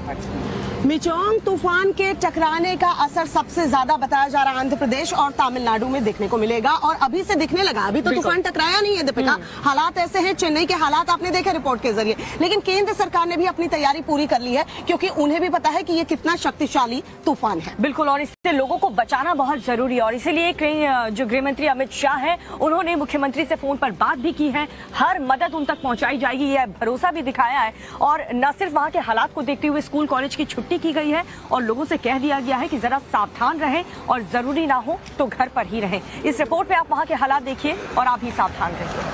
मिचोंग तूफान के टकराने का असर सबसे ज्यादा बताया जा रहा है आंध्र प्रदेश और तमिलनाडु में देखने को मिलेगा, और अभी से दिखने लगा। अभी तो तूफान टकराया नहीं है दीपिका, हालात ऐसे हैं, चेन्नई के हालात आपने देखे रिपोर्ट के जरिए, लेकिन केंद्र सरकार ने भी अपनी तैयारी पूरी कर ली है, क्योंकि उन्हें भी पता है कि ये कितना शक्तिशाली तूफान है। बिल्कुल, और इससे लोगों को बचाना बहुत जरूरी है, और इसीलिए जो गृह मंत्री अमित शाह है उन्होंने मुख्यमंत्री से फोन पर बात भी की है, हर मदद उन तक पहुंचाई जाएगी, यह भरोसा भी दिखाया है। और न सिर्फ वहां के हालात को देखते हुए स्कूल कॉलेज की छुट्टी की गई है और लोगों से कह दिया गया है कि जरा सावधान रहें और जरूरी ना हो तो घर पर ही रहें। इस रिपोर्ट में आप वहां के हालात देखिए और आप भी सावधान रहिए।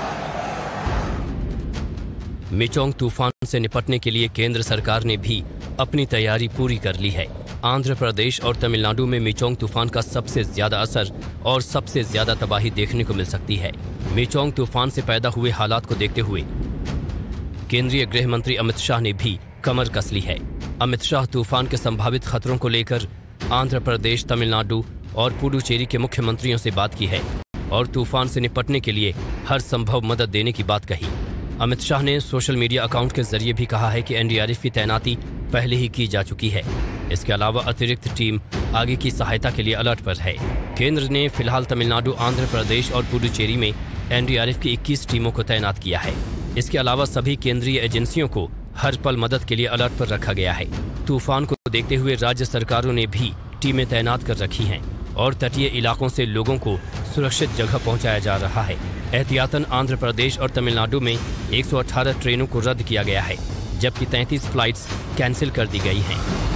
मिचोंग तूफान से निपटने के लिए केंद्र सरकार ने भी अपनी तैयारी पूरी कर ली है। आंध्र प्रदेश और तमिलनाडु में मिचोंग तूफान का सबसे ज्यादा असर और सबसे ज्यादा तबाही देखने को मिल सकती है। मिचोंग तूफान से पैदा हुए हालात को देखते हुए केंद्रीय गृह मंत्री अमित शाह ने भी कमर कस ली है। अमित शाह तूफान के संभावित खतरों को लेकर आंध्र प्रदेश, तमिलनाडु और पुडुचेरी के मुख्यमंत्रियों से बात की है और तूफान से निपटने के लिए हर संभव मदद देने की बात कही। अमित शाह ने सोशल मीडिया अकाउंट के जरिए भी कहा है कि एनडीआरएफ की तैनाती पहले ही की जा चुकी है। इसके अलावा अतिरिक्त टीम आगे की सहायता के लिए अलर्ट पर है। केंद्र ने फिलहाल तमिलनाडु, आंध्र प्रदेश और पुडुचेरी में एनडीआरएफ की 21 टीमों को तैनात किया है। इसके अलावा सभी केंद्रीय एजेंसियों को हर पल मदद के लिए अलर्ट पर रखा गया है। तूफान को देखते हुए राज्य सरकारों ने भी टीमें तैनात कर रखी हैं और तटीय इलाकों से लोगों को सुरक्षित जगह पहुंचाया जा रहा है। एहतियातन आंध्र प्रदेश और तमिलनाडु में 118 ट्रेनों को रद्द किया गया है, जबकि 33 फ्लाइट्स कैंसिल कर दी गई हैं।